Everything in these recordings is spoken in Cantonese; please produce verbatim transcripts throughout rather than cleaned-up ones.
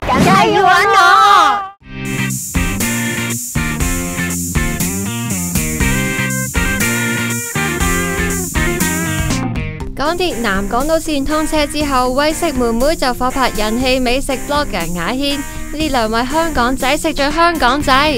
梗係要揾我。 港鐵南港島線通車之後，為食妹妹就夥拍人氣美食 blogger 雅軒，呢兩位香港仔食咗香港仔。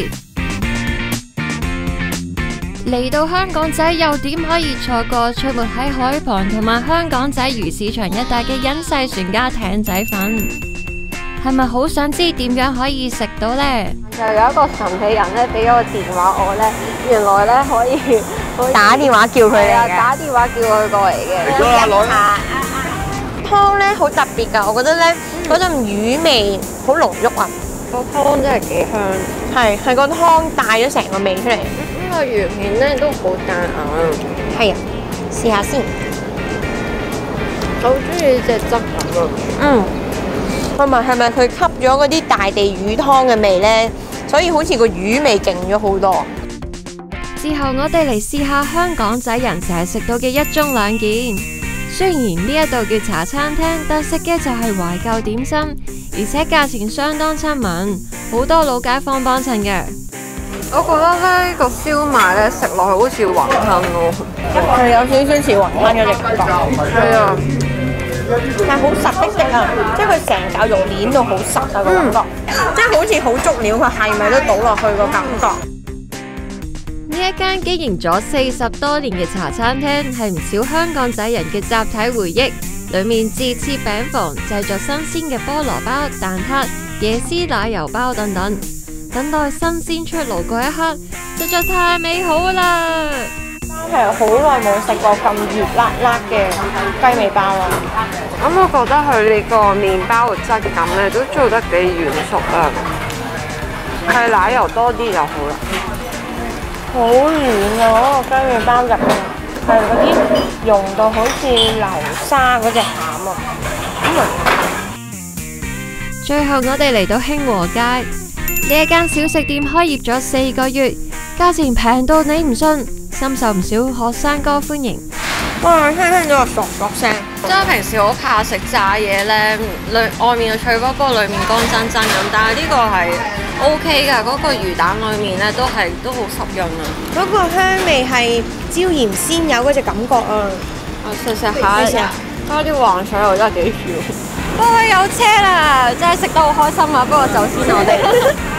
嚟到香港仔又點可以錯過出沒喺海旁同埋香港仔魚市場一帶嘅隱世船家艇仔粉？係咪好想知點樣可以食到呢？ 就有一個神秘人咧，俾咗個電話我咧，原來咧可以打電話叫佢嚟嘅， 打電話叫佢過嚟嘅。 飲下湯咧好特別㗎，我覺得咧嗰陣魚味好濃郁啊！ 個湯真係幾香， 係係個湯帶咗成個味出嚟。 呢個魚片咧都好彈牙。 係啊，試下先。 我好中意隻汁咁啊！ 嗯，同埋係咪佢吸咗嗰啲大地魚湯嘅味咧？所以好似個魚味勁咗好多。 之後我哋嚟試下香港仔人成日食到嘅一盅兩件。雖然呢一度叫茶餐廳，但食嘅就係懷舊點心，而且價錢相當親民，好多老街坊幫襯嘅。 我覺得咧呢個燒賣咧食落去好似雲吞咯， 係有少少似雲吞嗰隻感覺。 係啊， 但係好實的的啊，即係佢成嚿肉攣到好實啊個感覺，即係好似好足料，佢係咪都倒落去個感覺。 呢一間經營咗四十多年嘅茶餐廳，係唔少香港仔人嘅集體回憶。裏面自設餅房，製作新鮮嘅菠蘿包、蛋撻、椰絲奶油包等等。等待新鮮出爐嗰一刻，實在太美好啦！ 真係好耐冇食過咁熱辣辣嘅雞尾包啦。 咁我覺得佢呢個麵包嘅質感咧都做得幾軟熟啊，係奶油多啲就好啦。 好軟啊！嗰個雞尾包入面係嗰啲溶到好似流沙嗰隻餡啊！ 最後我哋嚟到興和街，呢一間小食店開業咗四個月，價錢平到你唔信，深受唔少學生哥歡迎。 哇！聽聽到個嗦嗦聲。 即係平時好怕食炸嘢咧，裏外面嘅脆卜卜，裏面乾真真咁，但係呢個係 O K 㗎，嗰、嗰個魚蛋裏面咧都係都好濕潤啊！ 嗰個香味係椒鹽鮮有嗰隻感覺啊！ 我食食下，加啲黃水我真係幾少。 不過有車啦，真係食得好開心啊！不過走先我哋。